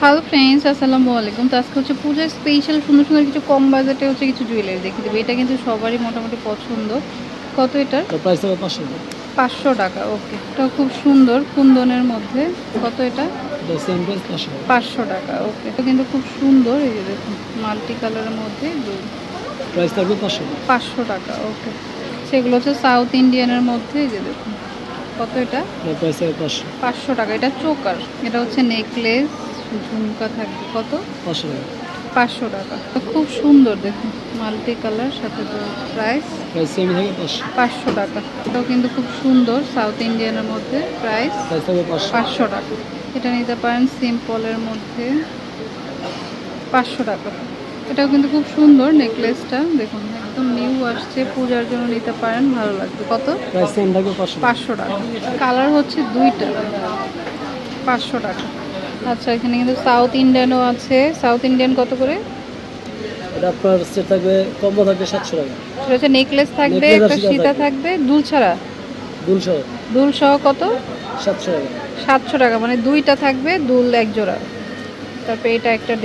Hello friends, আসসালামু আলাইকুম। তো আজকে হচ্ছে পূজার স্পেশাল সুন্দর সুন্দর কিছু কম বাজেটে হচ্ছে কিছু জুয়েলারি দেখিয়ে দেবে। এটা কিন্তু সবারই মোটামুটি পছন্দ। কত এটার প্রাইস হবে 500 টাকা। 500 টাকা। ওকে, এটা খুব সুন্দর কুন্দনের মধ্যে। কত এটা? সেম প্রাইস 500 টাকা। ওকে, এটা কিন্তু খুব সুন্দর। এই যে দেখুন, মাল্টি কালারের মধ্যে প্রাইস থাকবে 500 টাকা। ওকে, সেগুলো হচ্ছে সাউথ ইন্ডিয়ানের মধ্যে। এই যে দেখুন, কত এটা? প্রাইস হবে 500 টাকা। এটা চোকার, এটা হচ্ছে নেকলেস, ঝুমকা থাকবে। কত? 500 টাকা। 500 টাকা। খুব সুন্দর দেখুন, মাল্টি কালার সাথে। প্রাইস সেম থাকবে 500 টাকা। এটাও কিন্তু খুব সুন্দর, সাউথ ইন্ডিয়ানের মধ্যে। প্রাইস থাকবে 500 টাকা। এটা নিতে পারেন সিম্পলের মধ্যে, 500 টাকা। এটাও কিন্তু খুব সুন্দর। নেকলেসটা দেখুন, একদম নিউ আসছে, পূজার জন্য নিতে পারেন, ভালো লাগবে। কত? প্রাইস সেম থাকবে 500 টাকা। কালার হচ্ছে দুইটা, 500 টাকা। আচ্ছা, এখানে কিন্তু সাউথ ইন্ডিয়ানও আছে। সাউথ ইন্ডিয়ান কত করে? এটা আপনার সেট থাকবে, কম্বো থাকবে 700 টাকা। সেটা হচ্ছে নেকলেস থাকবে, একটা সীতা থাকবে, দুল ছাড়া। দুল সহ কত? 700 টাকা। 700 টাকা, মানে দুইটা থাকবে, দুল এক জোড়া। তারপরে এটা একটা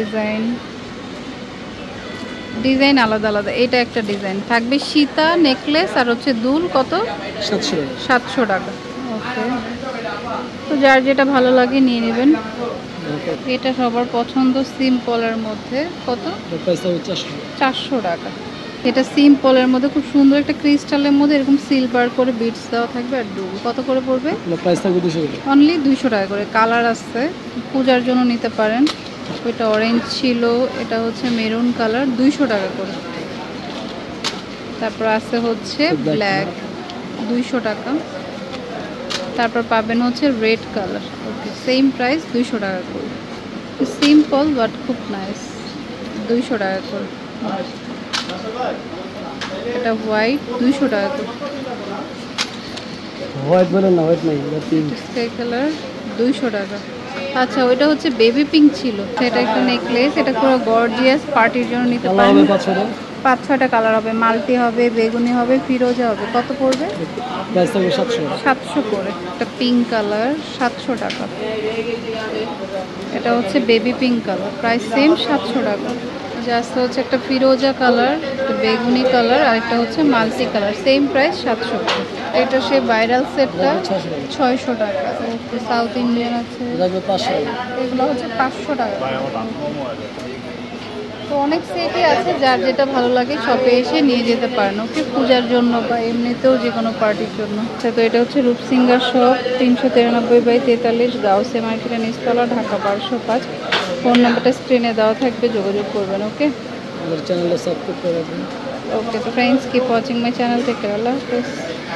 ডিজাইন আলাদা আলাদা। এটা একটা ডিজাইন থাকবে, সীতা নেকলেস আর হচ্ছে দুল। কত? 700 টাকা। 700 টাকা। ওকে, তো যার যেটা ভালো লাগে নিয়ে নেবেন। এটা সবার পছন্দ, সিম্পলের মধ্যে। কত? প্রাইস থাকবে 400 টাকা। এটা সিম্পলের মধ্যে খুব সুন্দর একটা ক্রিস্টালের মধ্যে এরকম সিলভার করে বিটস দেওয়া থাকবে আর দুল। কত করে পড়বে? প্রাইস থাকবে 200 টাকা। অনলি 200 টাকা করে। কালার আছে, পূজার জন্য নিতে পারেন। ওইটা অরেঞ্জ ছিল, এটা হচ্ছে মেরুন কালার, 200 টাকা করে। তারপর আছে হচ্ছে ব্ল্যাক, 200 টাকা। তারপর পাবেন হচ্ছে red colour. Okay, same price, 200 টাকা করে। সিম্পল বাট খুব নাইস, 200 টাকা করে। এটা হোয়াইট, 200 টাকা করে। হোয়াইট বলেন না, হোয়াইট নাই, এটা পিঙ্ক। স্কাই কালার, 200 টাকা। আচ্ছা, ওইটা হচ্ছে বেবি পিঙ্ক ছিল। সেটা একটা নেকলেস, এটা পুরো গর্জিয়াস, পার্টির জন্য নিতে পারেন। 5-6টা কালার হবে, মাল্টি হবে, বেগুনি হবে, ফিরোজা হবে। কত পড়বে? প্রাইস থাকবে 700 করে। একটা পিঙ্ক কালার, 700 টাকা। এটা হচ্ছে baby pink colour, price same, 700 টাকা। জাস্ট হচ্ছে একটা ফিরোজা কালার, একটা বেগুনি কালার, আর একটা হচ্ছে মাল্টি কালার, সেম প্রাইস, 700 টাকা। এটা সে ভাইরাল সেটটা 600 টাকা। ওকে, সাউথ ইন্ডিয়ান আছে, এগুলো হচ্ছে 500 টাকা। তো অনেক সেটই আছে, যার যেটা ভালো লাগে শপে এসে নিয়ে যেতে পারেন। ওকে, পূজার জন্য বা এমনিতেও যে কোনো পার্টির জন্য। তো এটা হচ্ছে রূপসিঙ্গার শপ, 393/43 গাউসে মার্কেটের নিচতলা, ঢাকা 1205। ফোন নাম্বারটা স্ক্রিনে দেওয়া থাকবে, যোগাযোগ করবেন। ওকে, আমাদের চ্যানেলটা সাবস্ক্রাইব করে রাখবেন। ওকে, তো friends, keep watching my channel. Take care, আল্লাহ হাফেজ।